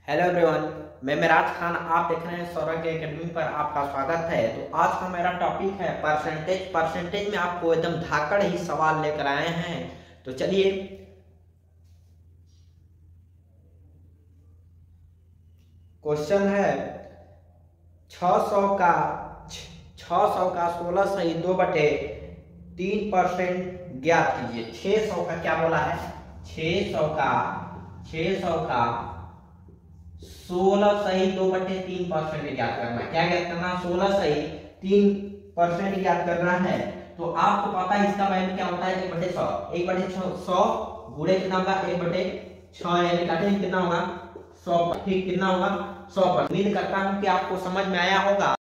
Hello everyone, मैं मेराज खान। आप देख रहे हैं सौरभ एकेडमी पर आपका स्वागत है। तो आज का मेरा टॉपिक है परसेंटेज में आपको एकदम धाकड़ ही सवाल लेकर आए हैं। तो चलिए क्वेश्चन है 600 का 16/3 ज्ञात कीजिए। 600 का क्या बोला है? 600 का 16/2/3% ज्ञात करना है। क्या ज्ञात करना? 16/3% ज्ञात करना है। तो आपको पता है इसका वैल्यू क्या होता है? 1/100। 1/100 गुणे कितना होगा? 1/6 यानी काटे कितना होगा? 100। ठीक, कितना होगा? 100। उम्मीद करता हूं कि आपको समझ में आया होगा।